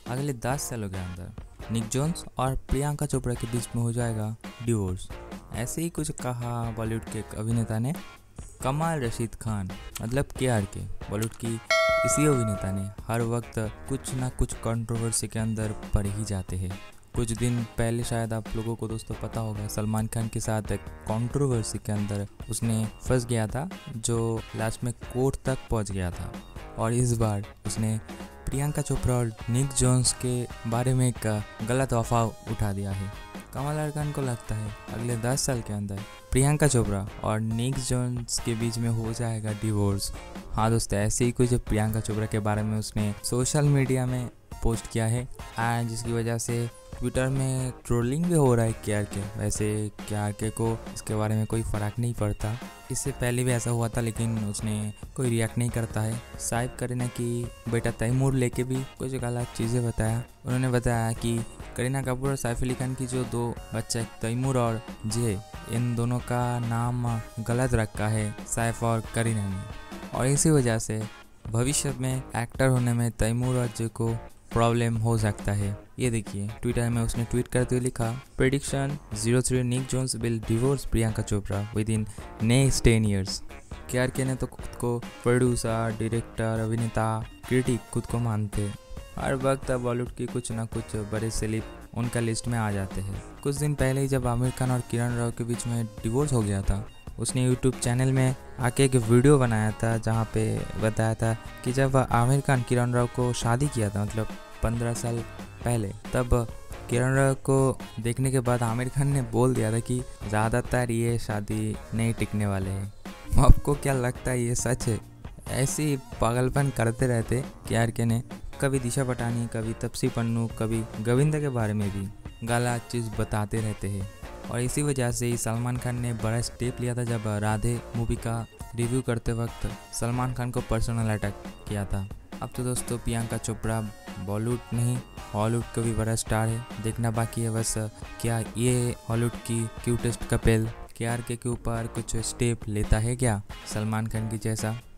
अगले 10 सालों के अंदर निक जोन्स और प्रियंका चोपड़ा के बीच में हो जाएगा डिवोर्स। ऐसे ही कुछ कहा बॉलीवुड के एक अभिनेता ने। कमाल रशीद खान मतलब के बॉलीवुड की इसी अभिनेता ने हर वक्त कुछ ना कुछ कंट्रोवर्सी के अंदर पड़ ही जाते हैं। कुछ दिन पहले शायद आप लोगों को दोस्तों पता होगा, सलमान खान के साथ एक कंट्रोवर्सी के अंदर उसने फंस गया था, जो लास्ट में कोर्ट तक पहुंच गया था। और इस बार उसने प्रियंका चोपड़ा और निक जोन्स के बारे में एक गलत अफवाह उठा दिया है। कमल खान को लगता है अगले 10 साल के अंदर प्रियंका चोपड़ा और निक जोन्स के बीच में हो जाएगा डिवोर्स। हाँ दोस्तों, ऐसे ही कुछ प्रियंका चोपड़ा के बारे में उसने सोशल मीडिया में पोस्ट किया है, एंड जिसकी वजह से ट्विटर में ट्रोलिंग भी हो रहा है के। वैसे के को इसके बारे में कोई फ़र्क नहीं पड़ता। इससे पहले भी ऐसा हुआ था, लेकिन उसने कोई रिएक्ट नहीं करता है। साइब करीना की बेटा तैमूर लेके भी कुछ गलत चीज़ें बताया। उन्होंने बताया कि करीना कपूर और सैफ अली खान की जो 2 बच्चे तैमूर और जे, इन दोनों का नाम गलत रखा है सैफ और करीना ने, और इसी वजह से भविष्य में एक्टर होने में तैमूर और जे को प्रॉब्लम हो सकता है। ये देखिए, ट्विटर में उसने ट्वीट करते हुए लिखा, prediction 03 Nick Jonas will divorce Priyanka Chopra within next 10 years. के ने तो खुद को प्रोड्यूसर, डायरेक्टर, अभिनेता, क्रिटिक खुद को मानते। हर वक्त बॉलीवुड की कुछ ना कुछ बड़े सेलिब उनका लिस्ट में आ जाते हैं। कुछ दिन पहले ही जब आमिर खान और किरण राव के बीच में डिवोर्स हो गया था, उसने यूट्यूब चैनल में आके एक वीडियो बनाया था जहाँ पे बताया था कि जब आमिर खान किरण राव को शादी किया था, मतलब 15 साल पहले, तब किरण राव को देखने के बाद आमिर खान ने बोल दिया था कि ज़्यादातर ये शादी नहीं टिकने वाले हैं। आपको क्या लगता है ये सच है? ऐसी पागलपन करते रहते के ने। कभी दिशा पटानी, कभी तपसी पन्नू, कभी गोविंदा के बारे में भी गलत चीज़ बताते रहते हैं। और इसी वजह से ही सलमान खान ने बड़ा स्टेप लिया था जब राधे मूवी का रिव्यू करते वक्त सलमान खान को पर्सनल अटैक किया था। अब तो दोस्तों प्रियंका चोपड़ा बॉलीवुड नहीं हॉलीवुड का भी बड़ा स्टार है। देखना बाकी है बस क्या ये हॉलीवुड की क्यूटेस्ट कपल के ऊपर कुछ स्टेप लेता है क्या सलमान खान की जैसा।